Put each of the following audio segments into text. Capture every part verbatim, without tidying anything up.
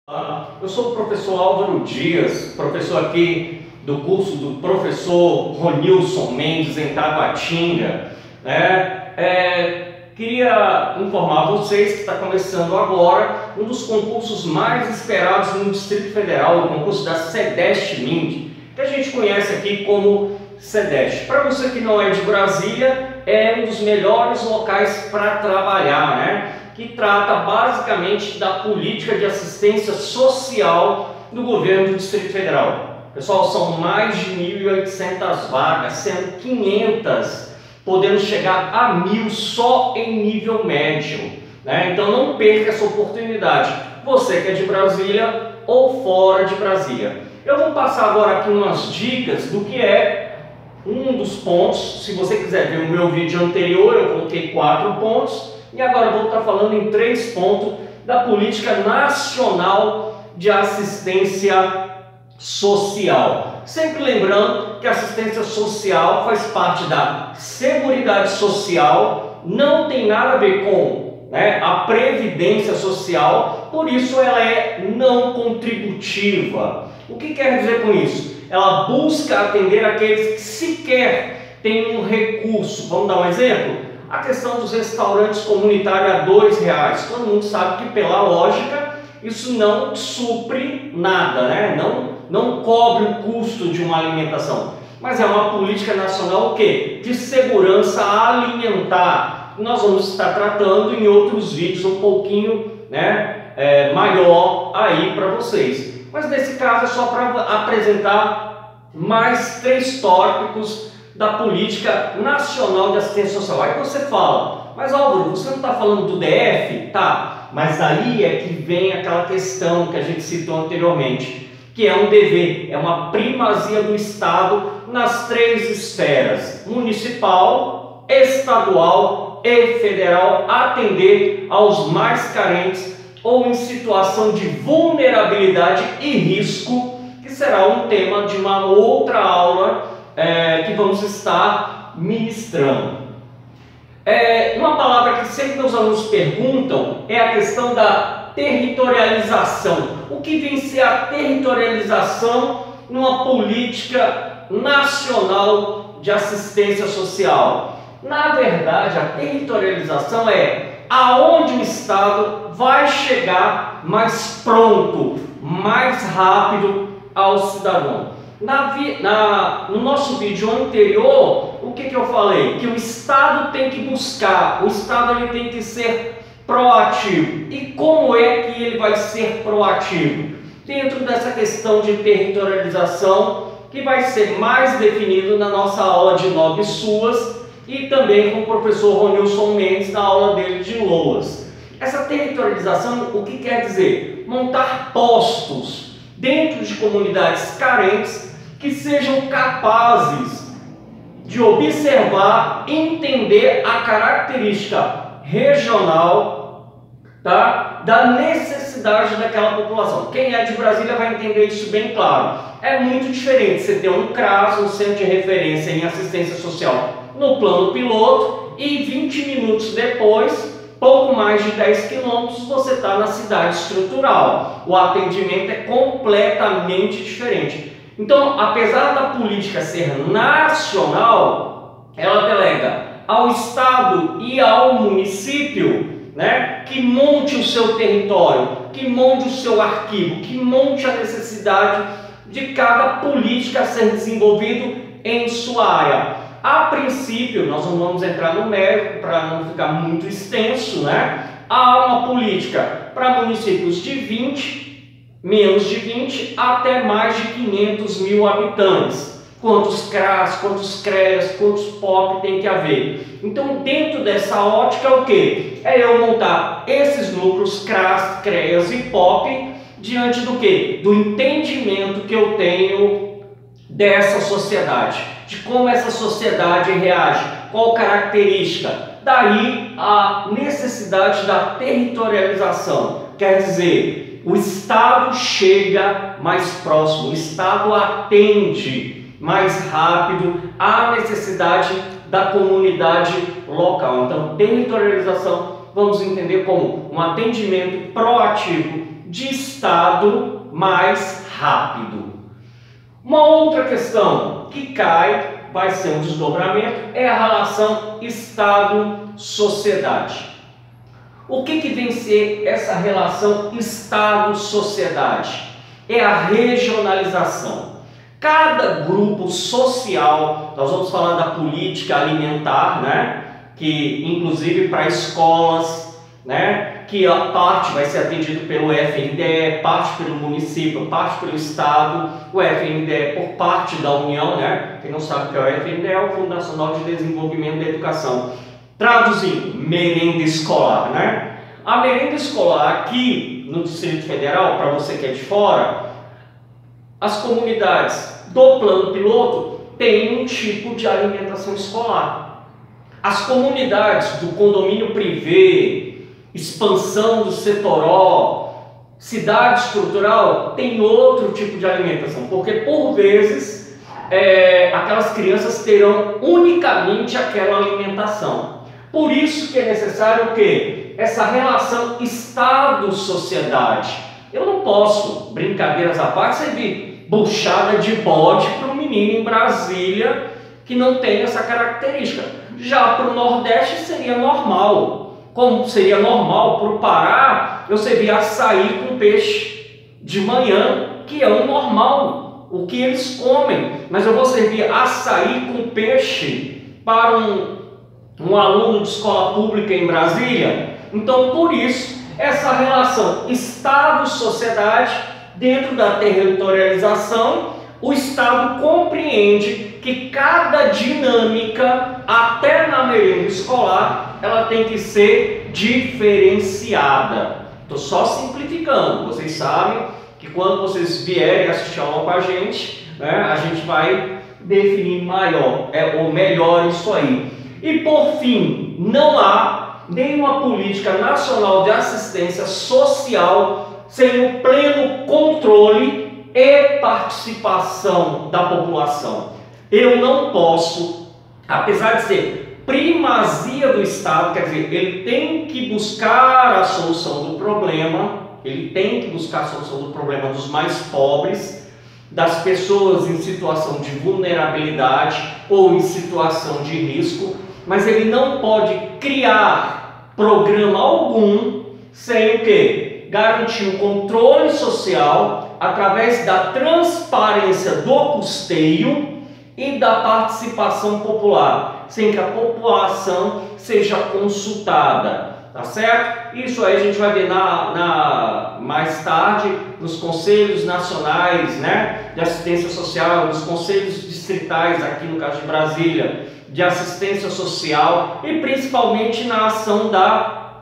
Olá, eu sou o professor Álvaro Dias, professor aqui do curso do professor Ronilson Mendes em Taguatinga. Né? É, queria informar vocês que está começando agora um dos concursos mais esperados no Distrito Federal, o concurso da SEDEST-MIND, que a gente conhece aqui como SEDEST. Para você que não é de Brasília, é um dos melhores locais para trabalhar, né? Que trata basicamente da política de assistência social do governo do Distrito Federal. Pessoal, são mais de mil e oitocentas vagas, sendo quinhentas, podendo chegar a mil só em nível médio. Né? Então não perca essa oportunidade, você que é de Brasília ou fora de Brasília. Eu vou passar agora aqui umas dicas do que é um dos pontos. Se você quiser ver o meu vídeo anterior, eu coloquei quatro pontos. E agora vou estar falando em três pontos da Política Nacional de Assistência Social. Sempre lembrando que a assistência social faz parte da Seguridade Social, não tem nada a ver com né, a Previdência Social, por isso ela é não contributiva. O que quer dizer com isso? Ela busca atender aqueles que sequer têm um recurso. Vamos dar um exemplo? A questão dos restaurantes comunitários a dois reais. Todo mundo sabe que, pela lógica, isso não supre nada, né? não, não cobre o custo de uma alimentação. Mas é uma política nacional o quê? De segurança alimentar. Nós vamos estar tratando em outros vídeos um pouquinho né, é, maior aí para vocês. Mas nesse caso é só para apresentar mais três tópicos da Política Nacional de Assistência Social. Aí você fala, mas Álvaro, você não está falando do D F? Tá, mas aí é que vem aquela questão que a gente citou anteriormente, que é um dever, é uma primazia do Estado nas três esferas, municipal, estadual e federal, atender aos mais carentes ou em situação de vulnerabilidade e risco, que será um tema de uma outra aula É, que vamos estar ministrando. É, uma palavra que sempre meus alunos perguntam é a questão da territorialização. O que vem ser a territorialização numa política nacional de assistência social? Na verdade, a territorialização é aonde o Estado vai chegar mais pronto, mais rápido ao cidadão. Na, na, no nosso vídeo anterior, o que, que eu falei? Que o Estado tem que buscar, o Estado ele tem que ser proativo. E como é que ele vai ser proativo? Dentro dessa questão de territorialização, que vai ser mais definido na nossa aula de Nove Suas e também com o professor Ronilson Mendes na aula dele de Loas. Essa territorialização, o que quer dizer? Montar postos dentro de comunidades carentes que sejam capazes de observar, entender a característica regional tá, da necessidade daquela população. Quem é de Brasília vai entender isso bem claro. É muito diferente você ter um CRAS, um Centro de Referência em Assistência Social, no plano piloto e vinte minutos depois, pouco mais de dez quilômetros, você está na cidade estrutural. O atendimento é completamente diferente. Então, apesar da política ser nacional, ela delega ao Estado e ao município né, que monte o seu território, que monte o seu arquivo, que monte a necessidade de cada política a ser desenvolvido em sua área. A princípio, nós não vamos entrar no mérito para não ficar muito extenso, né? Há uma política para municípios de vinte, menos de vinte, até mais de quinhentos mil habitantes. Quantos CRAS, quantos CREAS, quantos P O P tem que haver. Então, dentro dessa ótica, é o que? É eu montar esses núcleos CRAS, CREAS e P O P diante do que? Do entendimento que eu tenho dessa sociedade, de como essa sociedade reage, qual característica. Daí a necessidade da territorialização, quer dizer, o Estado chega mais próximo, o Estado atende mais rápido à necessidade da comunidade local. Então, territorialização vamos entender como um atendimento proativo de Estado mais rápido. Uma outra questão que cai, vai ser um desdobramento, é a relação Estado-sociedade. O que que vem ser essa relação Estado-sociedade? É a regionalização. Cada grupo social, nós vamos falar da política alimentar, né? Que inclusive para escolas, né? Que a parte vai ser atendido pelo F N D E, parte pelo município, parte pelo Estado, o F N D E por parte da União, né? Quem não sabe o que é o F N D E, é o Fundo Nacional de Desenvolvimento da Educação. Traduzindo, merenda escolar, né? A merenda escolar aqui no Distrito Federal, para você que é de fora, as comunidades do plano piloto têm um tipo de alimentação escolar. As comunidades do condomínio privê, expansão do setoró, cidade estrutural, tem outro tipo de alimentação, porque por vezes é, aquelas crianças terão unicamente aquela alimentação. Por isso que é necessário o quê? Essa relação Estado-sociedade. Eu não posso, brincadeiras à parte, servir buchada de bode para um menino em Brasília que não tem essa característica. Já para o Nordeste seria normal. Como seria normal para o Pará eu servir açaí com peixe de manhã, que é o normal, o que eles comem. Mas eu vou servir açaí com peixe para um um aluno de escola pública em Brasília? Então, por isso, essa relação Estado-sociedade, dentro da territorialização, o Estado compreende que cada dinâmica, até na merenda escolar, ela tem que ser diferenciada. Estou só simplificando, vocês sabem que quando vocês vierem assistir a aula com a gente, né, a gente vai definir maior, é, ou melhor isso aí. E por fim, não há nenhuma política nacional de assistência social sem o pleno controle e participação da população. Eu não posso, apesar de ser primazia do Estado, quer dizer, ele tem que buscar a solução do problema, ele tem que buscar a solução do problema dos mais pobres, das pessoas em situação de vulnerabilidade ou em situação de risco, mas ele não pode criar programa algum sem o quê? Garantir o controle social através da transparência do custeio e da participação popular, sem que a população seja consultada, tá certo? Isso aí a gente vai ver na, na, mais tarde nos conselhos nacionais, né, de assistência social, nos conselhos distritais, aqui no caso de Brasília, de assistência social, e principalmente na ação da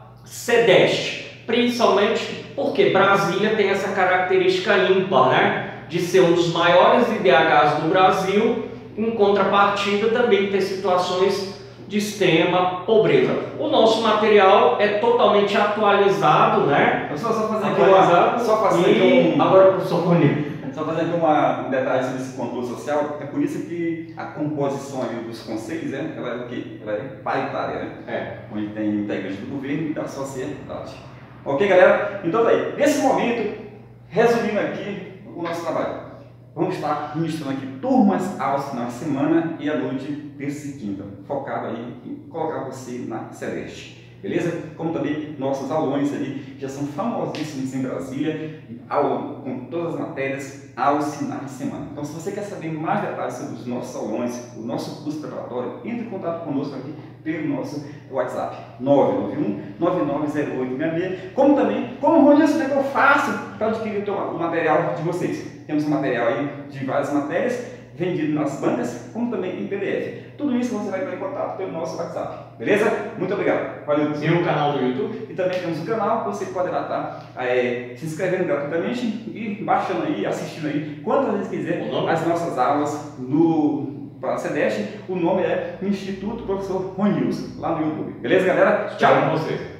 SEDEST, principalmente porque Brasília tem essa característica ímpar, né, de ser um dos maiores I D Hs do Brasil, em contrapartida também ter situações de extrema pobreza. O nosso material é totalmente atualizado, né? Eu só, só fazer atualizado, aqui, só fazer e aqui um, agora professor Rony. Só fazer aqui uma, um detalhe sobre esse controle social. É por isso que a composição aí dos conselhos, né, ela é o quê? Ela é paritária, né? É. Onde tem integrantes do governo e da sociedade. Ok, galera? Então tá aí. Nesse momento, resumindo aqui o nosso trabalho, vamos estar ministrando aqui turmas aos finais de semana e à noite, terça e quinta, focado aí em colocar você na SEDEST. Beleza? Como também nossos alunos ali já são famosíssimos em Brasília, aula com todas as matérias aos finais de semana. Então, se você quer saber mais detalhes sobre os nossos alunos, o nosso curso preparatório, entre em contato conosco aqui pelo nosso WhatsApp nove nove um, nove nove zero oito seis seis. Como também, como Rony, como é que eu faço para adquirir o material de vocês? Temos um material aí de várias matérias, vendido nas bancas, como também em P D F. Tudo isso você vai entrar em contato pelo nosso WhatsApp. Beleza? Muito obrigado. Valeu. E o canal do YouTube? E também temos um canal que você poderá estar é, se inscrevendo gratuitamente e baixando aí, assistindo aí, quantas vezes quiser, as nossas aulas no para a SEDEST. O nome é Instituto Professor Ronilson, lá no YouTube. Beleza, galera? Tchau com vocês.